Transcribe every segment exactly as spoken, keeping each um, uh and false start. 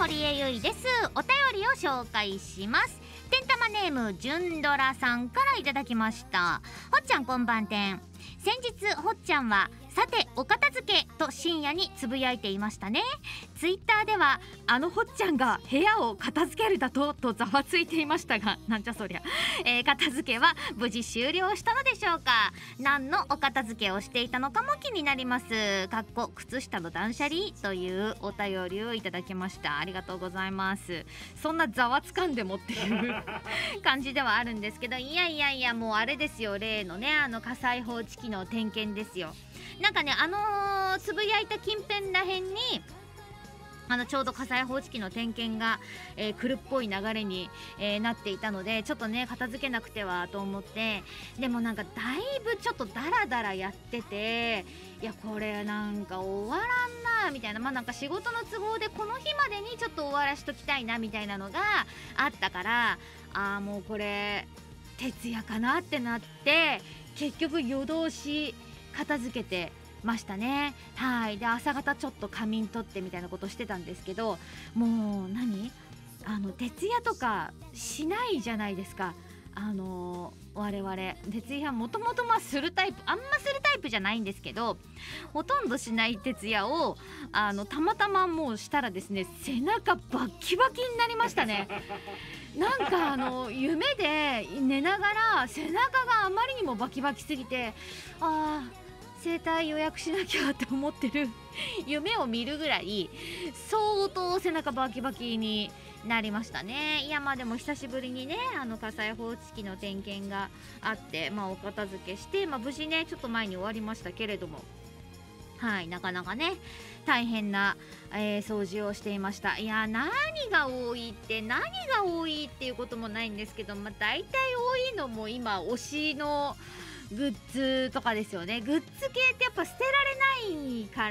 堀江由衣です。お便りを紹介します。てんたまネームじゅんどらさんからいただきました。ほっちゃんこんばんてん。先日ほっちゃんはさてお片付けと深夜につぶやいていましたね。ツイッターではあのほっちゃんが部屋を片付けるだととざわついていましたが、なんじゃそりゃ、えー、片付けは無事終了したのでしょうか。何のお片付けをしていたのかも気になります。かっこ靴下の断捨離というお便りをいただきました。ありがとうございます。そんなざわつかんでもっていう感じではあるんですけど、いやいやいや、もうあれですよ、例のね、あの火災報知器の点検ですよ。なんかね、あのー、つぶやいた近辺らへんにあのちょうど火災報知器の点検が、えー、来るっぽい流れに、えー、なっていたので、ちょっとね片付けなくてはと思って、でもなんかだいぶちょっとダラダラやってて、いやこれなんか終わらんなみたいな、まあなんか仕事の都合でこの日までにちょっと終わらしときたいなみたいなのがあったから、あーもうこれ徹夜かなってなって、結局夜通し片付けてましたね。はい。で朝方ちょっと仮眠取ってみたいなことしてたんですけど、もう何あの徹夜とかしないじゃないですか。あのー、我々徹夜もともとまあするタイプあんまするタイプじゃないんですけど、ほとんどしない徹夜をあのたまたまもうしたらですね、背中バッキバキになりましたね。なんかあの夢で寝ながら背中があまりにもバキバキすぎて、あー整体予約しなきゃって思ってる夢を見るぐらい相当背中バキバキになりましたね。いやまあでも久しぶりにね、あの火災報知器の点検があって、まあお片付けして、まあ無事ねちょっと前に終わりましたけれども、はい、なかなかね大変な、えー、掃除をしていました。いや何が多いって何が多いっていうこともないんですけど、まあ大体多いのも今推しのグッズとかですよね。グッズ系ってやっぱ捨てられないから、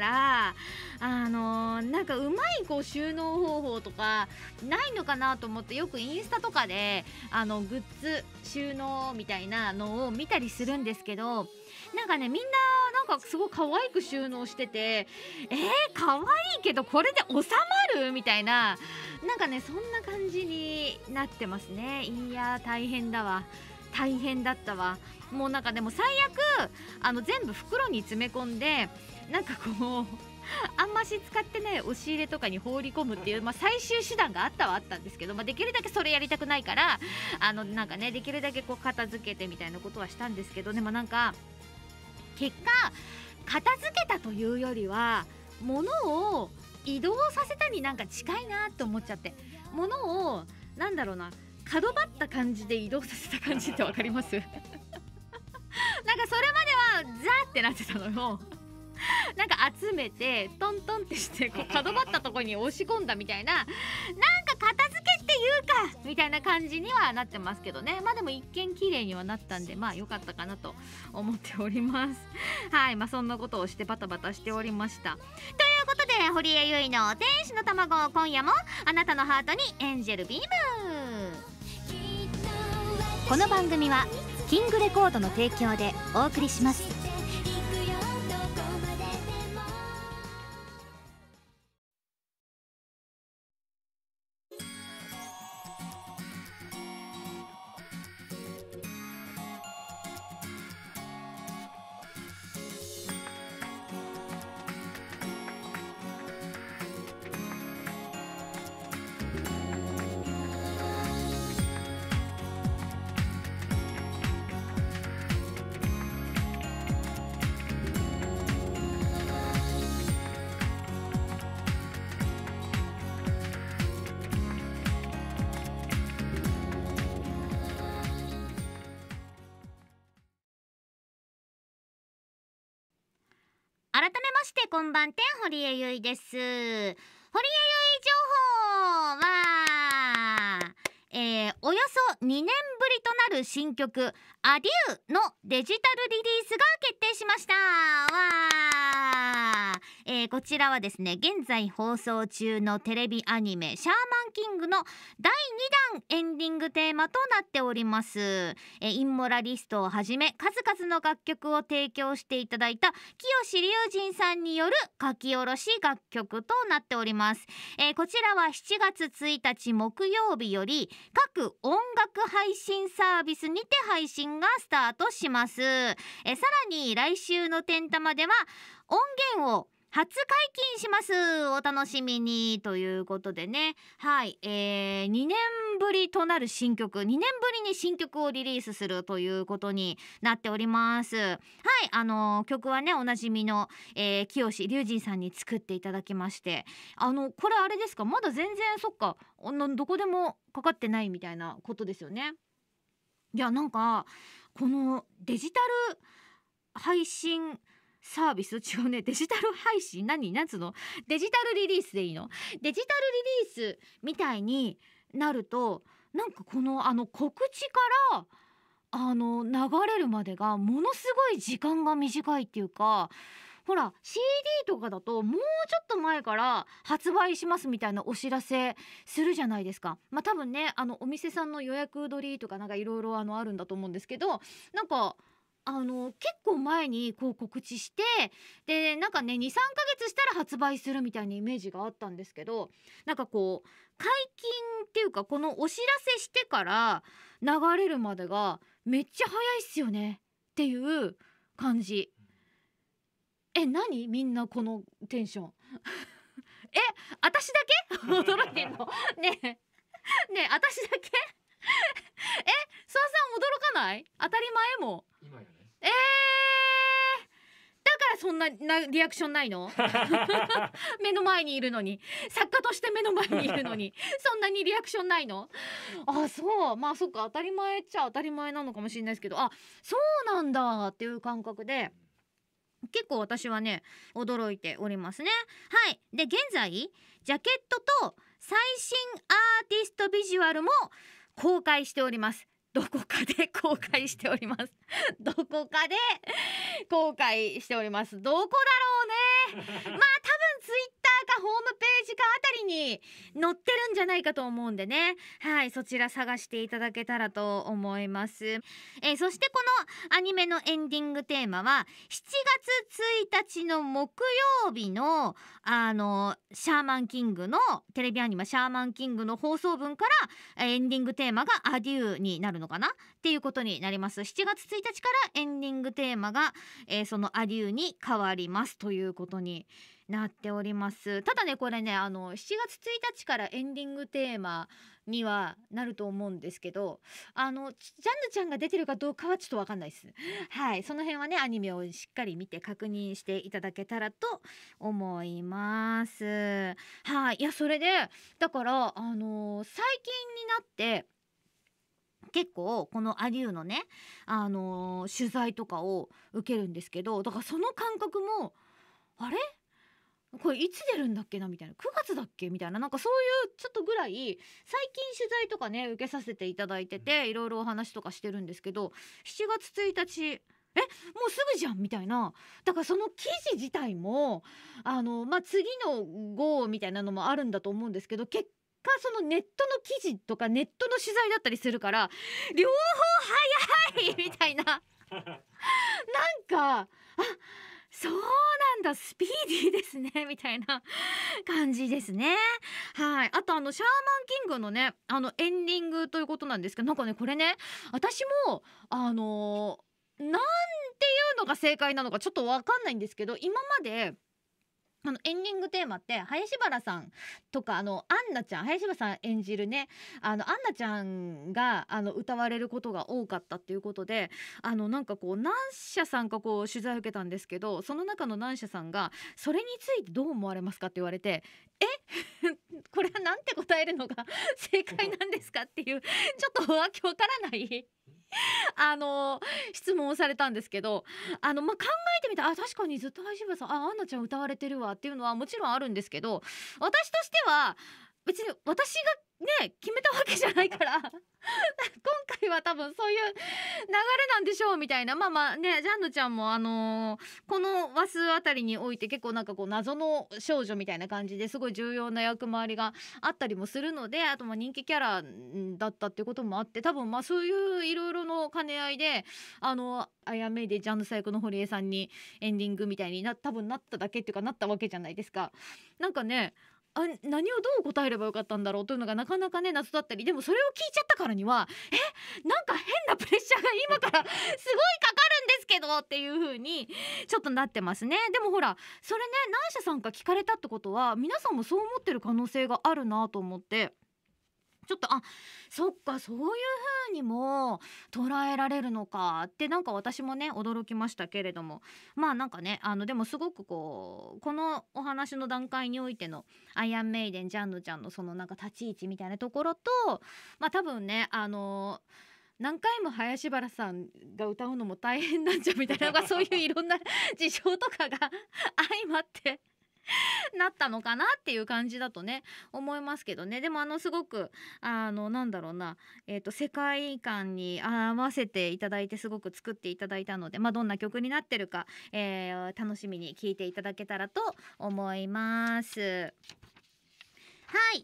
あのー、なんかうまいこう収納方法とかないのかなと思って、よくインスタとかであのグッズ収納みたいなのを見たりするんですけど、なんかねみんななんかすごい可愛く収納してて、えー、可愛いけどこれで収まるみたいな、なんかねそんな感じになってますね。いやー大変だわ、大変だったわ。もうなんかでも最悪あの全部袋に詰め込んで、なんかこうあんまし使ってない押し入れとかに放り込むっていう、まあ、最終手段があったはあったんですけど、まあ、できるだけそれやりたくないから、あのなんかねできるだけこう片付けてみたいなことはしたんですけど、でもなんか結果片付けたというよりは物を移動させたになんか近いなって思っちゃって、物をなんだろうな、角張った感じで移動させた感じってわかりますなんかそれまではザーってなってたのよなんか集めてトントンってしてこう角張ったところに押し込んだみたいな、なんか片付けっていうかみたいな感じにはなってますけどね。まあでも一見綺麗にはなったんで、まあ良かったかなと思っておりますはい。まあそんなことをしてバタバタしておりました。ということで堀江由衣の天使の卵、今夜もあなたのハートにエンジェルビーム。この番組はキングレコードの提供でお送りします。改めましてこんばんてん、堀江由衣です。堀江由衣情報は、えー、およにねんぶりとなる新曲アデューのデジタルリリースが決定しました。わー、えー、こちらはですね、現在放送中のテレビアニメシャーマンキングのだいにだんエンディングテーマとなっております。えー、インモラリストをはじめ数々の楽曲を提供していただいた清志隆人さんによる書き下ろし楽曲となっております。えー、こちらはしちがつついたち木曜日より各音楽配信サービスにて配信がスタートします。えー、さらに来週の天玉では音源を初解禁します。お楽しみにということでね、はい、えー、にねんぶりとなる新曲、にねんぶりに新曲をリリースするということになっております。はい、あのー、曲はねおなじみの、えー、清志隆人さんに作っていただきまして、あのこれあれですか、まだ全然そっかあのどこでもかかってないみたいなことですよね。いや、なんかこのデジタル配信サービス、違うね、デジタル配信、何なんつうの、デジタルリリースでいいの、デジタルリリースみたいになると、なんかこのあの告知からあの流れるまでがものすごい時間が短いっていうか、ほら シーディー とかだともうちょっと前から発売しますみたいなお知らせするじゃないですか。まあ多分ね、あのお店さんの予約取りとかなんかいろいろあのあるんだと思うんですけど、なんかあの結構前にこう告知して、でなんかね にさんかげつしたら発売するみたいなイメージがあったんですけど、なんかこう解禁っていうかこのお知らせしてから流れるまでがめっちゃ早いっすよねっていう感じ。え、何みんなこのテンションえ、私だけ驚いてんのねえねえ、私だけえ、諏訪さん驚かない？当たり前も今よね。えー、だからそんななリアクションないの目の前にいるのに、作家として目の前にいるのにそんなにリアクションないの？あ、そう、まあそっか、当たり前っちゃ当たり前なのかもしれないですけど、あ、そうなんだっていう感覚で結構私はね驚いておりますね。はい、で現在ジャケットと最新アーティストビジュアルも公開しております。どこかで公開しておりますどこかで公開しております。どこだろうねまあ多分ツイッターかホームページかあたりに載ってるんじゃないかと思うんでね、はい、そちら探していただけたらと思います。えー、そしてこのアニメのエンディングテーマはしちがつついたちの木曜日のあのシャーマンキングのテレビアニメシャーマンキングの放送分からエンディングテーマがアデューになるのかなっていうことになります。しちがつついたちからエンディングテーマが、えー、そのアデューに変わりますということになっております。ただねこれねあのしちがつついたちからエンディングテーマにはなると思うんですけど、あのジャンヌちゃんが出てるかどうかはちょっと分かんないです。はい、その辺はねアニメをしっかり見て確認していただけたらと思います。はい、いやそれでだからあのー、最近になって結構このアデューのね、あのー、取材とかを受けるんですけど、だからその感覚もあれこれいつ出るんだっけなみたいな、くがつだっけみたいな、なんかそういうちょっとぐらい最近取材とかね受けさせていただいてて、いろいろお話とかしてるんですけど、しちがつついたちえもうすぐじゃんみたいな。だからその記事自体もあの、まあ、次の号みたいなのもあるんだと思うんですけど、結果そのネットの記事とかネットの取材だったりするから両方早いみたいななんかあそうなんだスピーディーですねみたいな感じですね。はい、あとあのシャーマンキングのねあのエンディングということなんですけど、なんかねこれね私もあのー、なんていうのが正解なのかちょっとわかんないんですけど、今まであのエンディングテーマって林原さんとかあのアンナちゃん、林原さん演じるねあのアンナちゃんがあの歌われることが多かったっていうことで、あのなんかこう何社さんかこう取材を受けたんですけど、その中の何社さんがそれについてどう思われますかって言われて、えこれはなんて答えるのが正解なんですかっていうちょっとわけわからないあの質問をされたんですけど、あの、まあ、考えてみたらあ確かにずっと林原さんあアンナちゃん歌われてるわっていうのはもちろんあるんですけど、私としては別に私がね決めたわけじゃないから今りは多分そういう流れなんでしょうみたいな。まあまあね、ジャンヌちゃんもあのーこの話数あたりにおいて結構なんかこう謎の少女みたいな感じですごい重要な役回りがあったりもするので、あとまあ人気キャラんだったっていうこともあって、多分まあそういういろいろの兼ね合いで、あのアイアンメイでジャンヌ最高の堀江さんにエンディングみたいにな多分なっただけっていうかなったわけじゃないですか。なんかね、あ何をどう答えればよかったんだろうというのがなかなかね謎だったり、でもそれを聞いちゃったからにはえなんか変なプレッシャーが今からすごいかかるんですけどっていう風にちょっとなってますね。でもほらそれね、何社さんか聞かれたってことは皆さんもそう思ってる可能性があるなと思って、ちょっとあそっかそういう風にも捉えられるのかってなんか私もね驚きましたけれども、まあなんかねあのでもすごくこうこのお話の段階においてのアイアンメイデンジャンヌちゃんのそのなんか立ち位置みたいなところと、まあ多分ねあの何回も林原さんが歌うのも大変なんじゃみたいなのがそういういろんな事情とかが相まってなったのかなっていう感じだとね思いますけどね。でもあのすごくあのなんだろうな、えー、と世界観に合わせていただいてすごく作っていただいたので、まあ、どんな曲になってるか、えー楽しみに聴いていただけたらと思います。はい、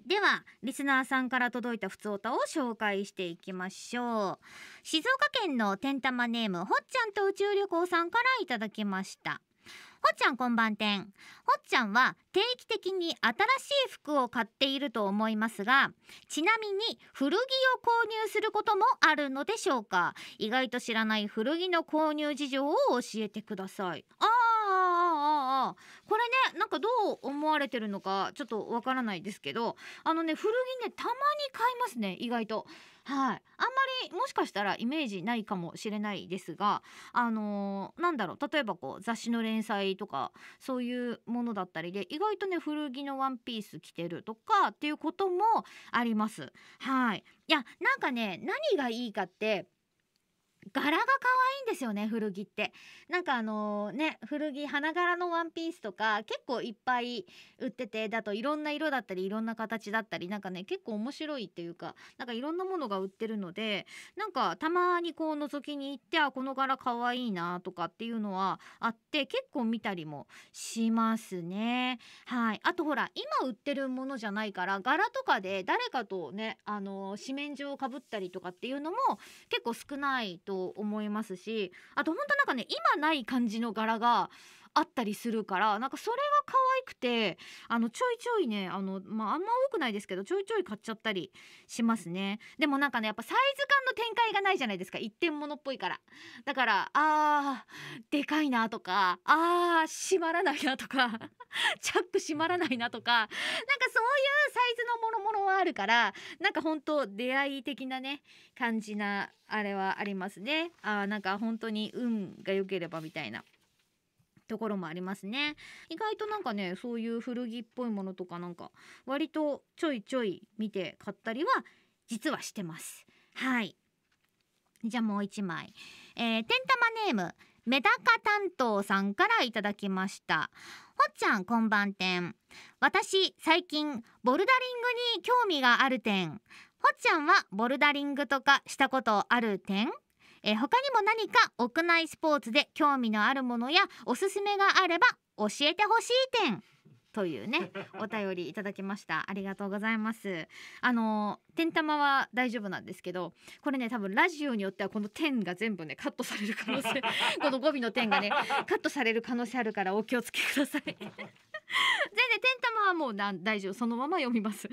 ではリスナーさんから届いたふつおたを紹介していきましょう。静岡県のてんたまネームほっちゃんと宇宙旅行さんからいただきました。ほっちゃんこんばんてん。ほっちゃんは定期的に新しい服を買っていると思いますが、ちなみに古着を購入することもあるのでしょうか。意外と知らない古着の購入事情を教えてください。あーあーあーあーこれねなんかどう思われてるのかちょっとわからないですけど、あのね古着ねたまに買いますね意外と。はい、あんまりもしかしたらイメージないかもしれないですが、あのーなんだろう、例えばこう雑誌の連載とかそういうものだったりで意外とね古着のワンピース着てるとかっていうこともあります。はい、いやなんかね何がいいかって柄が可愛いんですよね古着って。なんかあのね古着花柄のワンピースとか結構いっぱい売ってて、だといろんな色だったりいろんな形だったりなんかね結構面白いっていうか、なんかいろんなものが売ってるので、なんかたまにこう覗きに行ってあこの柄可愛いなとかっていうのはあって結構見たりもしますね。はい、あとほら今売ってるものじゃないから柄とかで誰かとねあの紙面上かぶったりとかっていうのも結構少ないと思いますし、あとほんとなんかね今ない感じの柄があったりするからなんかそれが可愛くて、あのちょいちょいねあのまああんま多くないですけどちょいちょい買っちゃったりしますね。でもなんかねやっぱサイズ感の展開がないじゃないですか、一点物っぽいから。だからあーでかいなとかあー閉まらないなとかチャック閉まらないなとか、なんかそういうサイズのものものはあるからなんか本当出会い的なね感じなあれはありますね。あーなんか本当に運が良ければみたいなところもありますね。意外となんかねそういう古着っぽいものとかなんか割とちょいちょい見て買ったりは実はしてます。はい、じゃあもう一枚、えー、てんたまネームメダカ担当さんからいただきました。ほっちゃんこんばんてん。私最近ボルダリングに興味がある点。ほっちゃんはボルダリングとかしたことある点？えー他にも何か屋内スポーツで興味のあるものやおすすめがあれば教えてほしい点というねお便りいただきました。ありがとうございます。あのー、点玉は大丈夫なんですけど、これね多分ラジオによってはこの点が全部ねカットされる可能性この語尾の点がねカットされる可能性あるからお気をつけください全然点玉はもうなん大丈夫、そのまま読みます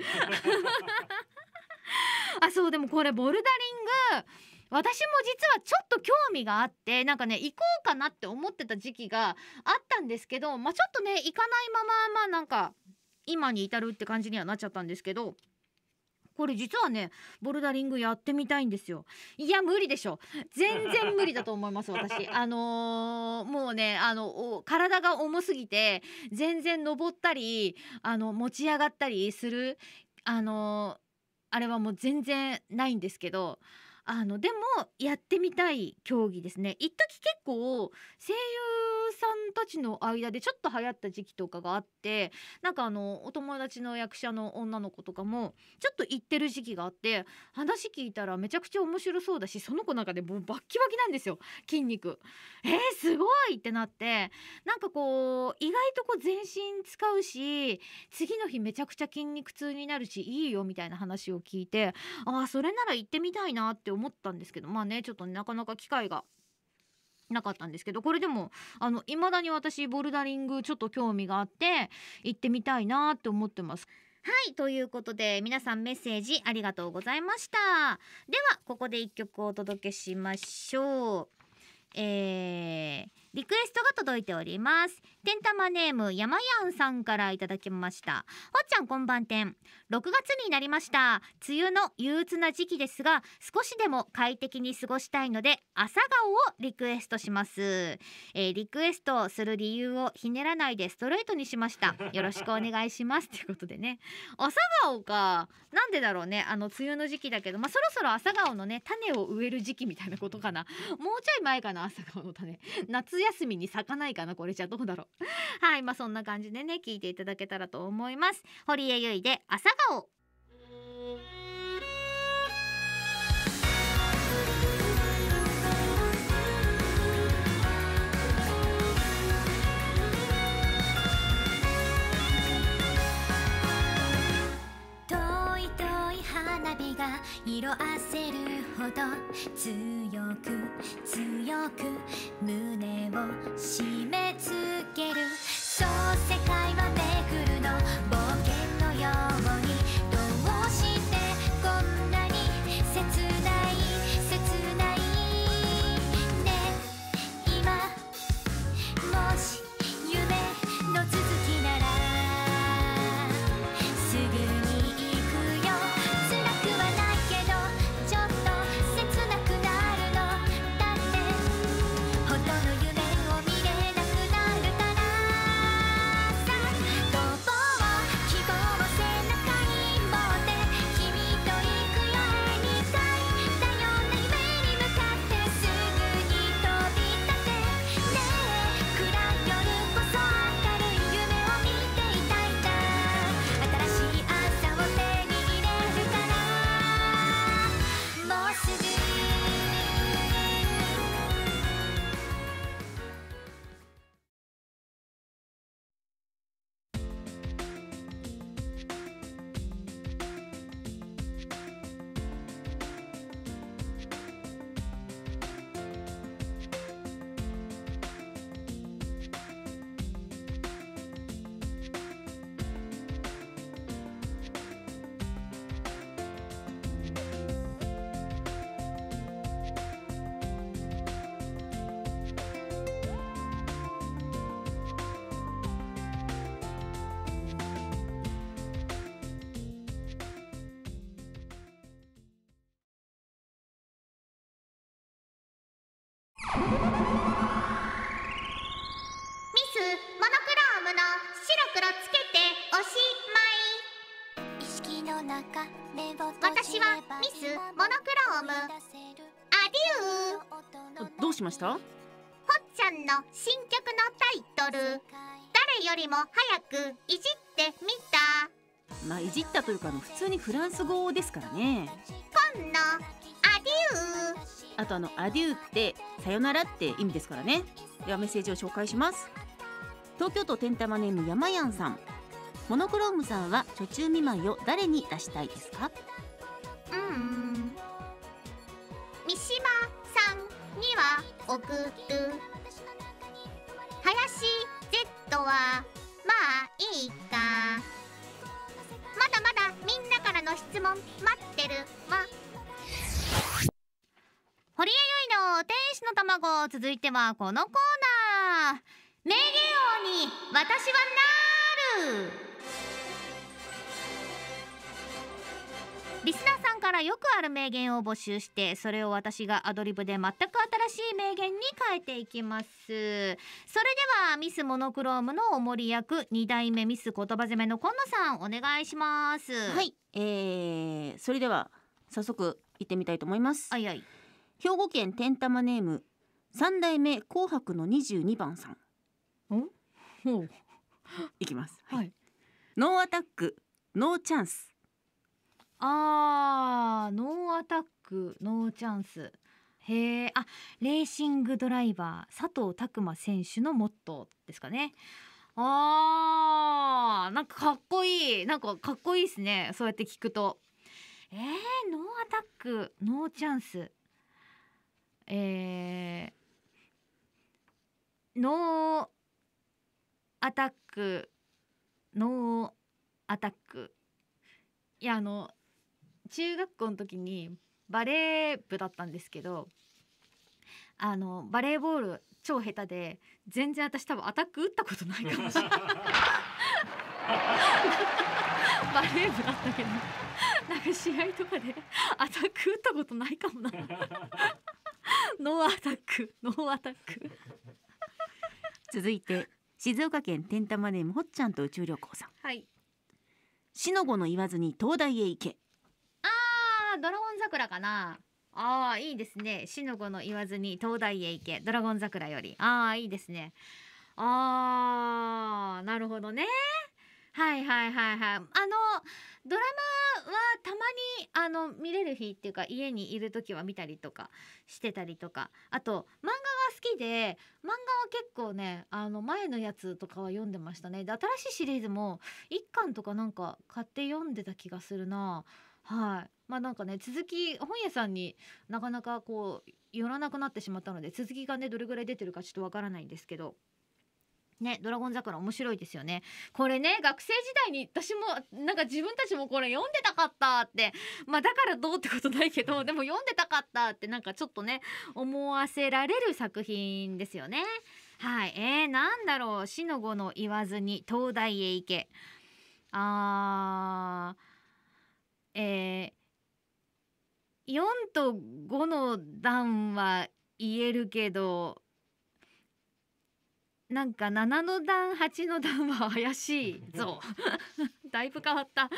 あそうでもこれボルダリング私も実はちょっと興味があってなんかね行こうかなって思ってた時期があったんですけど、まあちょっとね行かないまままあなんか今に至るって感じにはなっちゃったんですけど、これ実はねボルダリングやってみたいんですよ。いや無理でしょ、全然無理だと思います私あのー、もうねあの体が重すぎて全然登ったりあの持ち上がったりするあのー、あれはもう全然ないんですけど、あのでもやってみたい競技ですね。一時結構声優さんたちの間でちょっと流行った時期とかがあって、なんかあのお友達の役者の女の子とかもちょっと行ってる時期があって、話聞いたらめちゃくちゃ面白そうだし、その子なんかでもうバッキバキなんですよ、筋肉。えー、すごいってなって、なんかこう意外とこう全身使うし、次の日めちゃくちゃ筋肉痛になるしいいよみたいな話を聞いて、ああそれなら行ってみたいなって思ったんですけど、まあねちょっとなかなか機会がなかったんですけど、これでもあの未だに私ボルダリングちょっと興味があって行ってみたいなって思ってます。はい、ということで皆さんメッセージありがとうございました。ではここで一曲お届けしましょう。えー、リクエストが届いております。てんたまネームやまやんさんからいただきました。ほっちゃんこんばんてん。ろくがつになりました。梅雨の憂鬱な時期ですが、少しでも快適に過ごしたいので朝顔をリクエストします。えー、リクエストする理由をひねらないでストレートにしました。よろしくお願いしますということでね、朝顔か、なんでだろうね。あの梅雨の時期だけど、まあ、そろそろ朝顔のね種を植える時期みたいなことかな。もうちょい前かな、朝顔の種。夏休みに咲かないかな、これじゃどうだろう。はい、まあそんな感じでね聞いていただけたらと思います。堀江由衣で朝顔。 遠い遠い花火が色あせるほど強く強く胸を締め付ける。そう世界はめぐるの冒険のように、どうしてこんなに切ない切ないね。今もし夢の続きならすぐに行くよ。辛くはないけどちょっと切なくなるの。だって本当の夢を見れなくなるからさ。どう希望を背中に持って君と行くよ。にかいだような夢に向かってすぐに飛び立てね。え暗い夜こそ明るい夢を見ていたいんだ。新しい朝を手に入れるからもうすぐ。ミスモノクロームの白黒つけておしまい。意識の中目を私はミスモノクローム。アデュー。 どうしました？ ほっちゃんの新曲のタイトル、誰よりも早くいじってみた。 まあいじったというか、あの普通にフランス語ですからね。 今のアデュー。 あとあのアデューってさよならって意味ですからね。ではメッセージを紹介します。東京都てんたまネームやまやんさん。モノクロームさんは初中見舞いを誰に出したいですか？ うーん三島さんには送る。林 Z はまあいいか。まだまだみんなからの質問待ってるわ。堀江由衣の天使の卵。続いてはこのコーナー、名言王に私はなる。リスナーさんからよくある名言を募集して、それを私がアドリブで全く新しい名言に変えていきます。それではミスモノクロームのおもり役、に代目ミス言葉攻めの今野さんお願いします。 はい、えー、それでは早速行ってみたいと思います。 あいあい。 兵庫県てんたまネームさん代目紅白のにじゅうにばんさん。 おほういきます、 はいノーアタックノーチャンス。 あーノーアタックノーチャンス。へえ、あ、レーシングドライバー佐藤拓磨選手のモットーですかね。あーなんかかっこいい、なんかかっこいいですね、そうやって聞くと。えー、ノーアタックノーチャンス。えー、ノーアタックノーアタック。いや、あの中学校の時にバレー部だったんですけど、あのバレーボール超下手で全然私多分アタック打ったことないかもしれないバレー部だったけどなんか試合とかでアタック打ったことないかもなノーアタックノーアタック。 続いて静岡県てんたまネームほっちゃんと宇宙旅行さん。 はい、 しのごの言わずに東大へ行け。 あードラゴン桜かな。あーいいですね。しのごの言わずに東大へ行け、ドラゴン桜より。あーいいですね。あーなるほどね。はいはいはいはい。あのドラマはたまにあの見れる日っていうか、家にいる時は見たりとかしてたりとか、あと漫画が好きで、漫画は結構ね、あの前のやつとかは読んでましたね。で新しいシリーズもいっかんとかなんか買って読んでた気がするな。はい、まあなんかね、続き本屋さんになかなかこう寄らなくなってしまったので、続きがねどれぐらい出てるかちょっとわからないんですけどね、ドラゴン桜面白いですよね。これね、学生時代に私もなんか自分たちもこれ読んでたかったって、まあだからどうってことないけど、でも読んでたかったってなんかちょっとね思わせられる作品ですよね。はい、えー、なんだろう、しのごの言わずに東大へ行け。あーえー、よんとごの段は言えるけど、なんかななの段はちの段は怪しいぞだいぶ変わった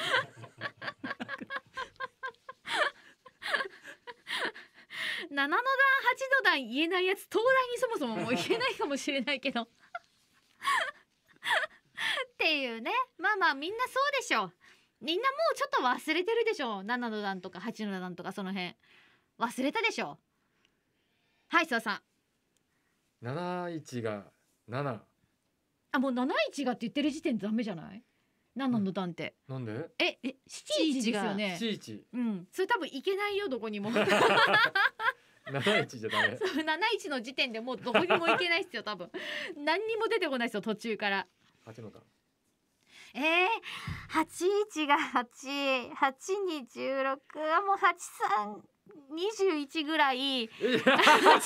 ななの段はちの段言えないやつ東大にそもそももう言えないかもしれないけどっていうね。まあまあみんなそうでしょう。みんなもうちょっと忘れてるでしょう。ななの段とかはちの段とかその辺忘れたでしょう。はい、諏訪さん。 なないちがなな。 あ、もうなないちがって言ってる時点でダメじゃない？ななの段ってなんでええしちいちですよね。 しちいち。 うん、それ多分いけないよ、どこにもなないちじゃダメ。 そうなないちの時点でもうどこにも行けないっすよ多分何にも出てこないっすよ途中から。 はちの段。 えー、はちいちがはち、はちにじゅうろくはもうはちさんにじゅういちぐらい違うはちさんにじゅうよ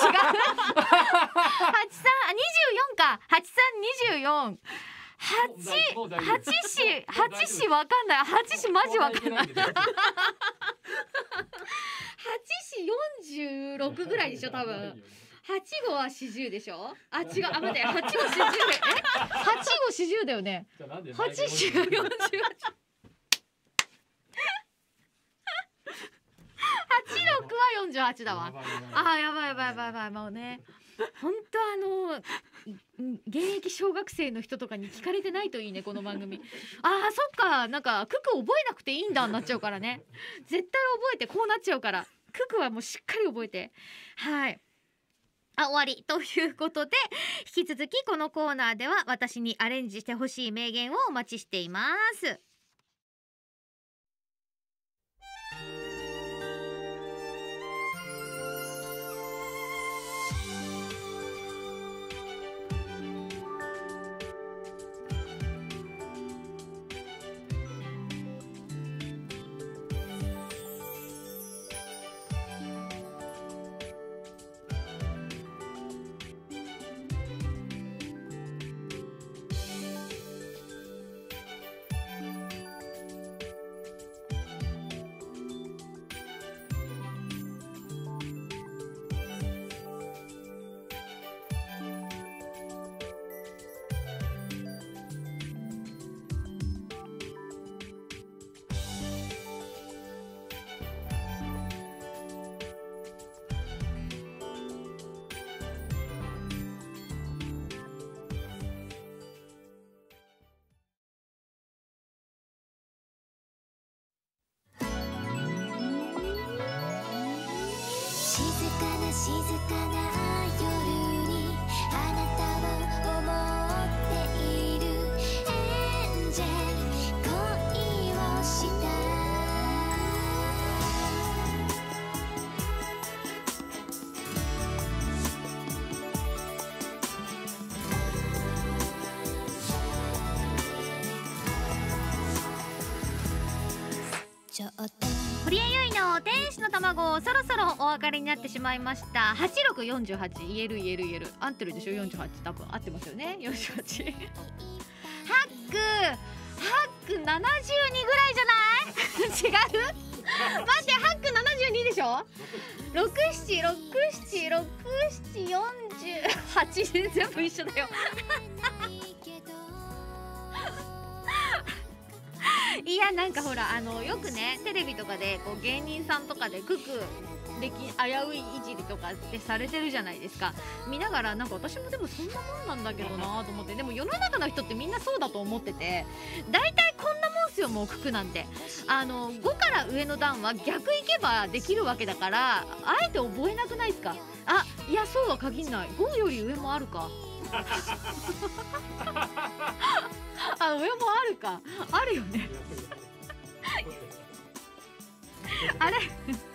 んか、はちさんにじゅうよん、はち、はちし、はちしわかんない、はちしマジわかんないはちしよんじゅうろくぐらいでしょ多分。はちごはしじゅうでしょ。あ、違う、あ、待って、はちごしじゅう、え、はちごしじゅうだよね。はちしよんじゅうはち。はちろくはよんじゅうはちだわ。あ、やばいやばいやばいやばい、もうね。本当あの現役小学生の人とかに聞かれてないといいね、この番組。あーそっか、なんかクク覚えなくていいんだになっちゃうからね。絶対覚えて、こうなっちゃうからククはもうしっかり覚えて。はい、あ、終わりということで、引き続きこのコーナーでは私にアレンジしてほしい名言をお待ちしています。 静かな静かな夜にあなたを思っているエンジェル恋をしたちょっと堀江由衣の天使の卵、そろそろお別れになってしまいました。はちじゅうろく、よんじゅうはち、言える言える言える、合ってるでしょ。よんじゅうはち多分合ってますよね。よんじゅうはちハックハックななじゅうにぐらいじゃない違う待って、ハックななじゅうにでしょ。ろく、なな、ろく、なな、ろく、なな、よんじゅうはち全部一緒だよいや、なんかほら、あのよくねテレビとかでこう芸人さんとかでククでき危ういいじりとかってされてるじゃないですか。見ながらなんか私もでもそんなもんなんだけどなと思って、でも世の中の人ってみんなそうだと思ってて、大体こんなもんすよ。もうククなんてあのごから上の段は逆いけばできるわけだから、あえて覚えなくないですか。あ、いやそうは限んない。ごより上もあるかあ、上もあるか、あるよねあれい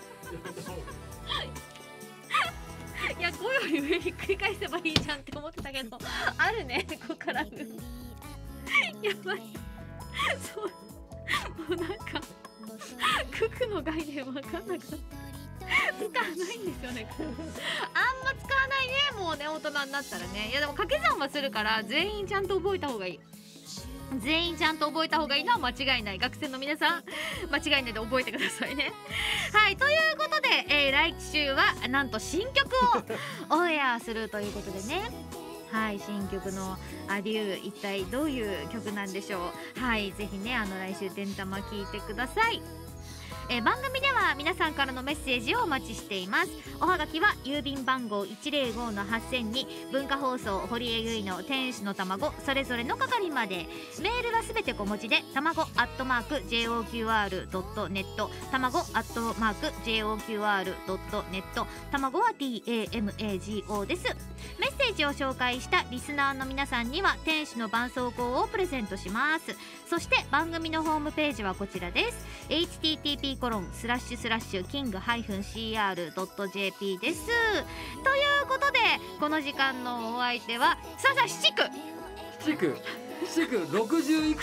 やごより上ひっくり返せばいいじゃんって思ってたけど、あるね、ごから上やばいそう、もうなんかククの概念わかんなくなった使わないんですよねあんま使わないね、もうね大人になったらね。いやでも掛け算はするから全員ちゃんと覚えた方がいい。全員ちゃんと覚えた方がいいのは間違いない。学生の皆さん間違いないで覚えてくださいねはい、ということで、えー、来週はなんと新曲をオンエアするということでね。はい、新曲のアデュー、一体どういう曲なんでしょう。はい、ぜひねあの来週てんたま聞いてください。えー、番組では皆さんからのメッセージをお待ちしています。おはがきは郵便番号 いちぜろごのはっせんに文化放送堀江由衣の天使の卵それぞれの係まで。メールはすべて小文字で卵アットマーク ジェイオーキューアールドットネット 卵アットマーク ジェイオーキューアールドットネット 卵は ティーエーエムエージーオー です。メッセージを紹介したリスナーの皆さんには天使の絆創膏をプレゼントします。そして番組のホームページはこちらです。 エイチティーティーピーコロンスラッシュスラッシュキングハイフンシーアールドットジェーピー です。ということでこの時間のお相手はさあさあ七区七区七区ろくじゅういくつ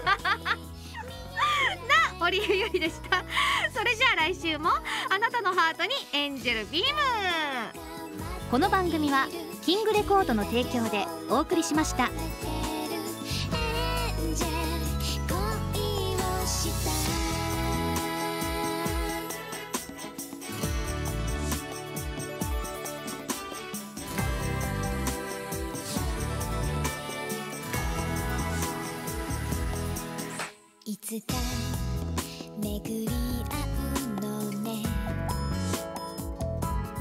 堀江由衣でした。それじゃあ来週もあなたのハートにエンジェルビーム。 この番組はキングレコードの提供でお送りしました。 エンジェル恋をしたいつか巡り合うのね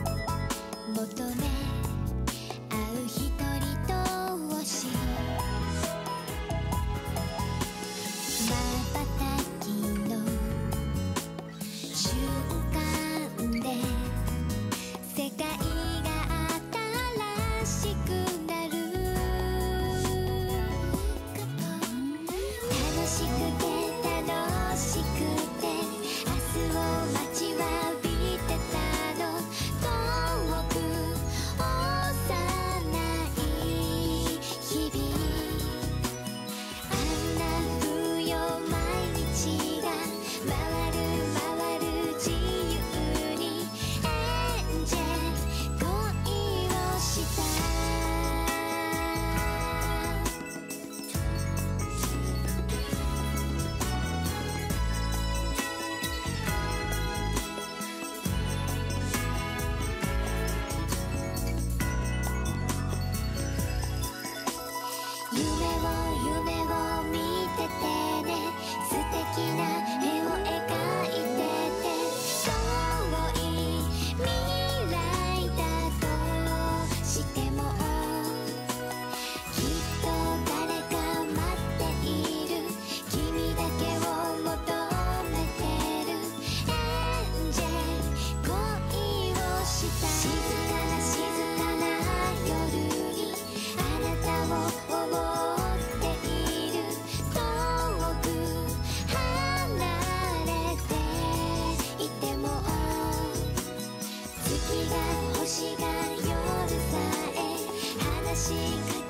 求め合う一人同士星が星が夜さえ話しかけ